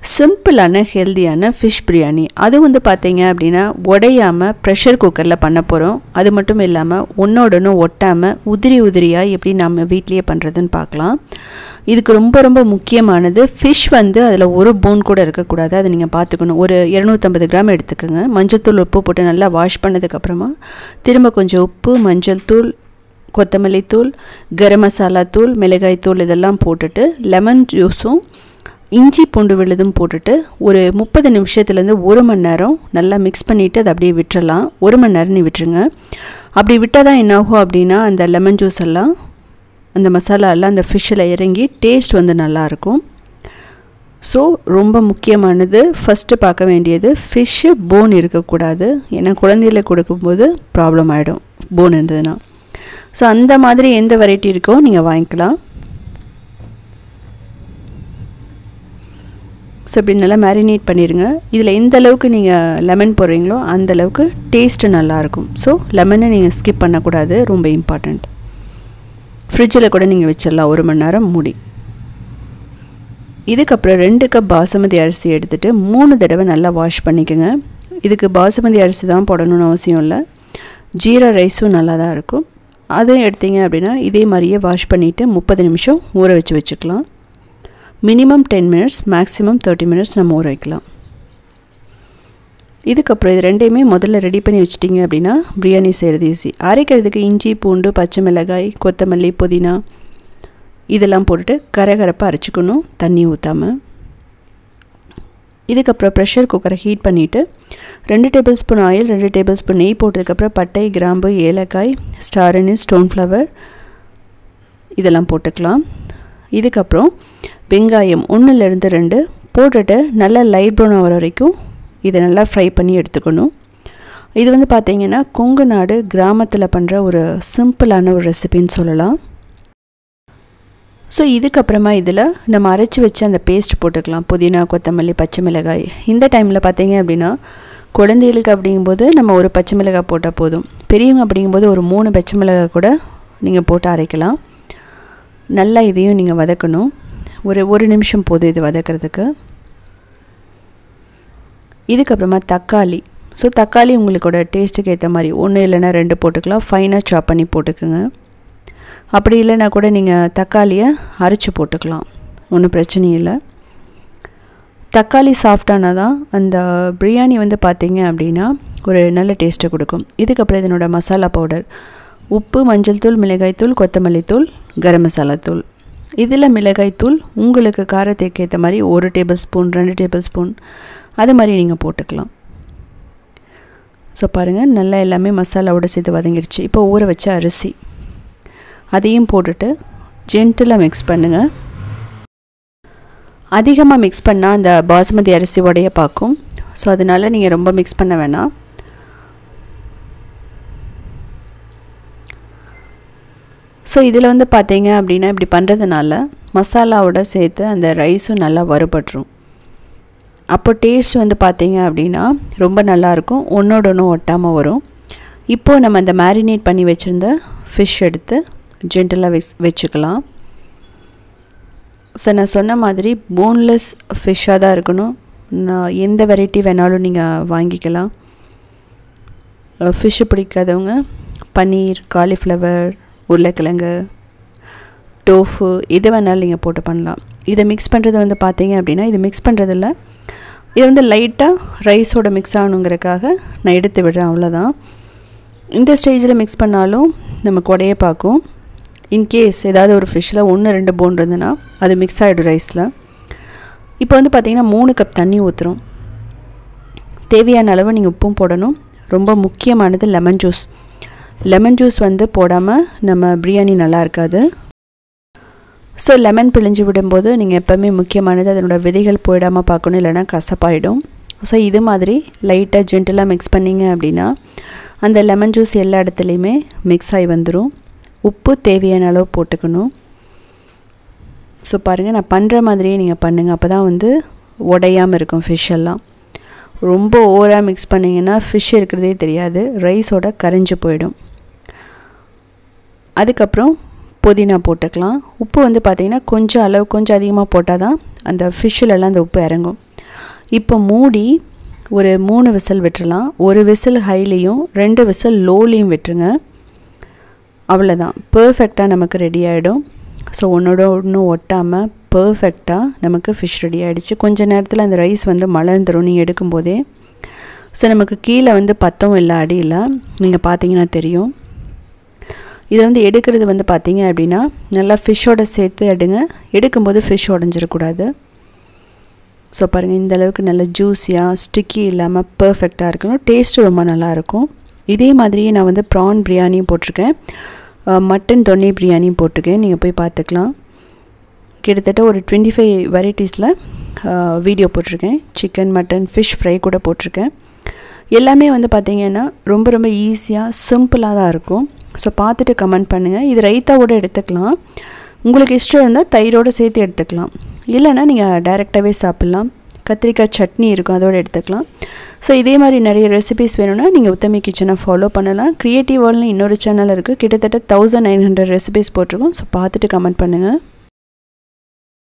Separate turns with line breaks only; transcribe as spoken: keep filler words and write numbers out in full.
சிம்பிளான ஹெல்தியான ஃபிஷ் பிரியாணி. அது வந்து பார்த்தீங்க அப்படின்னா உடையாமல் ப்ரெஷர் குக்கரில் பண்ண போகிறோம். அது மட்டும் இல்லாமல் ஒன்றோடனு ஒட்டாமல் உதிரி உதிரியாக எப்படி நம்ம வீட்லேயே பண்ணுறதுன்னு பார்க்கலாம். இதுக்கு ரொம்ப ரொம்ப முக்கியமானது ஃபிஷ் வந்து அதில் ஒரு போன் கூட இருக்கக்கூடாது. அதை நீங்கள் பார்த்துக்கணும். ஒரு இரநூத்தம்பது கிராம் எடுத்துக்கோங்க. மஞ்சள் உப்பு போட்டு நல்லா வாஷ் பண்ணதுக்கப்புறமா திரும்ப கொஞ்சம் உப்பு, மஞ்சள் தூள், கொத்தமல்லி தூள், கரம் மசாலா தூள், மிளகாய் தூள் இதெல்லாம் போட்டுட்டு லெமன் ஜூஸும் இஞ்சி பூண்டு விழுதும் போட்டுட்டு ஒரு முப்பது நிமிஷத்துலேருந்து ஒரு மணி நேரம் நல்லா மிக்ஸ் பண்ணிவிட்டு அதை அப்படியே விட்டுறலாம். ஒரு மணி நேரம் நீ விட்டுருங்க. அப்படி விட்டால் தான் என்னாகும் அப்படின்னா அந்த லெமன் ஜூஸ் எல்லாம் அந்த மசாலா எல்லாம் அந்த ஃபிஷ்ஷில் இறங்கி டேஸ்ட் வந்து நல்லாயிருக்கும். ஸோ ரொம்ப முக்கியமானது ஃபஸ்ட்டு பார்க்க வேண்டியது ஃபிஷ்ஷு போன் இருக்கக்கூடாது. ஏன்னா குழந்தைகளுக்கு கொடுக்கும்போது ப்ராப்ளம் ஆகிடும் போன் இருந்ததுன்னா. ஸோ அந்த மாதிரி எந்த வெரைட்டி இருக்கோ நீங்கள் வாங்கிக்கலாம். ஸோ இப்படி நல்லா மேரினேட் பண்ணிடுங்க. இதில் எந்த அளவுக்கு நீங்கள் லெமன் போடுறீங்களோ அந்தளவுக்கு டேஸ்ட்டு நல்லாயிருக்கும். ஸோ லெமனை நீங்கள் ஸ்கிப் பண்ணக்கூடாது, ரொம்ப இம்பார்ட்டண்ட். ஃப்ரிட்ஜில் கூட நீங்கள் வச்சிடலாம் ஒரு மணி நேரம் மூடி. இதுக்கப்புறம் ரெண்டு கப் பாசுமதி அரிசி எடுத்துகிட்டு மூணு தடவை நல்லா வாஷ் பண்ணிக்கோங்க. இதுக்கு பாசுமதி அரிசி தான் போடணும்னு அவசியம் இல்லை. ஜீரா ரைஸும் நல்லா தான் இருக்கும். அதையும் எடுத்தீங்க அப்படின்னா இதே மாதிரியே வாஷ் பண்ணிவிட்டு முப்பது நிமிஷம் ஊற வச்சு வச்சுக்கலாம். Minimum ten minutes maximum thirty minutes நம்ம ஊற வைக்கலாம். இதுக்கப்புறம் இது ரெண்டையுமே முதல்ல ரெடி பண்ணி வச்சிட்டிங்க அப்படின்னா பிரியாணி செய்கிறது ஈஸி. அரைக்கிறதுக்கு இஞ்சி பூண்டு, பச்சை மிளகாய், கொத்தமல்லி, புதினா இதெல்லாம் போட்டுட்டு கரகரப்பாக அரைச்சிக்கணும், தண்ணி ஊற்றாமல். இதுக்கப்புறம் ப்ரெஷர் குக்கரை ஹீட் பண்ணிவிட்டு ரெண்டு டேபிள் ஸ்பூன் ஆயில், ரெண்டு டேபிள் ஸ்பூன் நெய் போட்டதுக்கப்புறம் பட்டை, கிராம்பு, ஏலக்காய், ஸ்டார் அனிஸ், ஸ்டோன் ஃப்ளவர் இதெல்லாம் போட்டுக்கலாம். இதுக்கப்புறம் வெங்காயம் ஒன்றுலேருந்து ரெண்டு போட்டுட்டு நல்லா லைட் ப்ரௌன் ஆகிற வரைக்கும் இதை நல்லா ஃப்ரை பண்ணி எடுத்துக்கணும். இது வந்து பார்த்திங்கன்னா கொங்கு நாடு கிராமத்தில் பண்ணுற ஒரு சிம்பிளான ஒரு ரெசிபின்னு சொல்லலாம். ஸோ இதுக்கப்புறமா இதில் நம்ம அரைச்சி வச்சு அந்த பேஸ்ட் போட்டுக்கலாம். புதினா, கொத்தமல்லி, பச்சை மிளகாய். இந்த டைமில் பார்த்திங்க அப்படின்னா குழந்தைகளுக்கு அப்படிங்கும்போது நம்ம ஒரு பச்சை மிளகாய் போட்டால் போதும். பெரியவங்க அப்படிங்கும்போது ஒரு மூணு பச்சை மிளகாய் கூட நீங்கள் போட்டு அரைக்கலாம். நல்லா இதையும் நீங்கள் வதக்கணும். ஒரு ஒரு நிமிஷம் போதும் இது வதக்கிறதுக்கு. இதுக்கப்புறமா தக்காளி. ஸோ தக்காளி உங்களுக்கோட டேஸ்ட்டுக்கு ஏற்ற மாதிரி ஒன்று இல்லைன்னா ரெண்டு போட்டுக்கலாம். ஃபைனாக சாப் பண்ணி போட்டுக்குங்க. அப்படி இல்லைன்னா கூட நீங்கள் தக்காளியை அரைச்சி போட்டுக்கலாம், ஒன்றும் பிரச்சனை இல்லை. தக்காளி சாஃப்டானால் தான் அந்த பிரியாணி வந்து பார்த்திங்க அப்படின்னா ஒரு நல்ல டேஸ்ட்டை கொடுக்கும். இதுக்கப்புறம் இதனோட மசாலா பவுடர் உப்பு, மஞ்சள் தூள், மிளகாய் தூள், கொத்தமல்லி தூள், கரம் மசாலா தூள். இதில் மிளகாய் தூள் உங்களுக்கு காரத்துக்கு ஏற்ற மாதிரி ஒரு டேபிள் ஸ்பூன், ரெண்டு டேபிள் ஸ்பூன் அது மாதிரி நீங்கள் போட்டுக்கலாம். ஸோ பாருங்கள் நல்லா எல்லாமே மசாலாவோட சேர்த்து வதங்கிடுச்சு. இப்போ ஊற வச்ச அரிசி அதையும் போட்டுட்டு ஜென்டிலாக மிக்ஸ் பண்ணுங்கள். அதிகமாக மிக்ஸ் பண்ணால் அந்த பாசுமதி அரிசி உடைய பார்க்கும். ஸோ அதனால் நீங்கள் ரொம்ப மிக்ஸ் பண்ண வேணாம். ஸோ இதில் வந்து பார்த்தீங்க அப்படின்னா இப்படி பண்ணுறதுனால மசாலாவோட சேர்த்து அந்த ரைஸும் நல்லா வறுபட்டுரும். அப்போ டேஸ்ட் வந்து பார்த்தீங்க அப்படின்னா ரொம்ப நல்லாயிருக்கும், ஒன்றோட ஒன்று ஒட்டாமல் வரும். இப்போது நம்ம அந்த மேரினேட் பண்ணி வச்சுருந்த ஃபிஷ் எடுத்து ஜென்டலாக வெச் வச்சுக்கலாம். ஸோ நான் சொன்ன மாதிரி போன்லெஸ் ஃபிஷ்ஷாக தான் இருக்கணும். நான் எந்த வெரைட்டி வேணாலும் நீங்கள் வாங்கிக்கலாம். ஃபிஷ்ஷு பிடிக்காதவங்க பன்னீர், காலிஃப்ளவர், உருளைக்கிழங்கு, டோஃபு எது வேணாலும் நீங்கள் போட்டு பண்ணலாம். இதை மிக்ஸ் பண்ணுறது வந்து பார்த்தீங்க அப்படின்னா இது மிக்ஸ் பண்ணுறதில்ல, இது வந்து லைட்டாக ரைஸோட மிக்ஸ் ஆகணுங்கிறதுக்காக நான் எடுத்து விடுறேன், அவ்வளோதான். இந்த ஸ்டேஜில் மிக்ஸ் பண்ணாலும் நமக்கு உடைய பார்க்கும். இன்கேஸ் ஏதாவது ஒரு ஃபிஷ்ஷில் ஒன்று ரெண்டு போன் இருந்ததுன்னா அது மிக்ஸ் ஆகிடும் ரைஸில். இப்போ வந்து பார்த்திங்கன்னா மூணு கப் தண்ணி ஊற்றுறோம். தேவையான அளவு நீங்கள் உப்பும் போடணும். ரொம்ப முக்கியமானது லெமன் ஜூஸ். லெமன் ஜூஸ் வந்து போடாமல் நம்ம பிரியாணி நல்லா இருக்காது. ஸோ லெமன் பிழிஞ்சு விடும்போது நீங்கள் எப்போவுமே முக்கியமானது அதனோட விதைகள் போயிடாமல் பார்க்கணும், இல்லைனா கசப்பாயிடும். ஸோ இது மாதிரி லைட்டாக ஜென்டலாக மிக்ஸ் பண்ணிங்க அப்படின்னா அந்த லெமன் ஜூஸ் எல்லா இடத்துலையுமே மிக்ஸ் ஆகி வந்துடும். உப்பு தேவையான அளவு போட்டுக்கணும். ஸோ பாருங்கள், நான் பண்ணுற மாதிரியே நீங்கள் பண்ணுங்கள், அப்போ தான் வந்து உடையாமல் இருக்கும் ஃபிஷ் எல்லாம். ரொம்ப ஓவராக மிக்ஸ் பண்ணிங்கன்னா ஃபிஷ் இருக்கிறதே தெரியாது, ரைஸோட கரைஞ்சி போயிடும். அதுக்கப்புறம் புதினா போட்டுக்கலாம். உப்பு வந்து பார்த்திங்கன்னா கொஞ்சம் அளவு கொஞ்சம் அதிகமாக போட்டால் தான் அந்த ஃபிஷ்ஷிலலாம் அந்த உப்பு இறங்கும். இப்போ மூடி ஒரு மூணு விசில் விட்டுறலாம். ஒரு விசில் ஹைலையும் ரெண்டு விசில் லோலையும் விட்டுருங்க. அவ்வளோதான், பர்ஃபெக்டாக நமக்கு ரெடி ஆகிடும். ஸோ ஒன்றோட ஒன்று ஒட்டாமல் பர்ஃபெக்டாக நமக்கு ஃபிஷ் ரெடி ஆகிடுச்சு. கொஞ்சம் நேரத்தில் அந்த ரைஸ் வந்து மலர்ந்துடும் நீங்கள் எடுக்கும்போதே. ஸோ நமக்கு கீழே வந்து பத்தவும் இல்லை, அடியில் நீங்கள் பார்த்தீங்கன்னா தெரியும். இதை வந்து எடுக்கிறது வந்து பார்த்தீங்க அப்படின்னா நல்லா ஃபிஷ்ஷோடு சேர்த்து எடுங்க. எடுக்கும்போது ஃபிஷ் உடஞ்சிடக்கூடாது. ஸோ பாருங்கள், இந்தளவுக்கு நல்ல ஜூஸியாக ஸ்டிக்கி இல்லாமல் பர்ஃபெக்டாக இருக்கணும். டேஸ்ட்டு ரொம்ப நல்லாயிருக்கும். இதே மாதிரியே நான் வந்து ப்ரான் பிரியாணியும் போட்டிருக்கேன், மட்டன் தொன்னி பிரியாணியும் போட்டிருக்கேன். நீங்கள் போய் பார்த்துக்கலாம். கிட்டத்தட்ட ஒரு டுவெண்ட்டி ஃபைவ் வெரைட்டிஸில் வீடியோ போட்டிருக்கேன். சிக்கன், மட்டன், ஃபிஷ் ஃப்ரை கூட போட்டிருக்கேன். எல்லாமே வந்து பார்த்திங்கன்னா ரொம்ப ரொம்ப ஈஸியாக சிம்பிளாக தான் இருக்கும். ஸோ பார்த்துட்டு கமெண்ட் பண்ணுங்கள். இது ரைத்தாவோடு எடுத்துக்கலாம். உங்களுக்கு இஷ்டம் இருந்தால் தயிரோடு சேர்த்து எடுத்துக்கலாம். இல்லைன்னா நீங்கள் டைரெக்டாகவே சாப்பிட்லாம். கத்திரிக்காய் சட்னி இருக்கும், அதோடு எடுத்துக்கலாம். ஸோ இதே மாதிரி நிறைய ரெசிபிஸ் வேணும்னா நீங்கள் உத்தமி கிச்சனை ஃபாலோ பண்ணலாம். க்ரியேட்டிவ் வேர்ல்ட்னு இன்னொரு சேனல் இருக்குது. கிட்டத்தட்ட தௌசண்ட் நைன் ஹண்ட்ரட் ரெசிபிஸ் போட்டிருக்கோம். ஸோ பார்த்துட்டு கமெண்ட் பண்ணுங்கள்.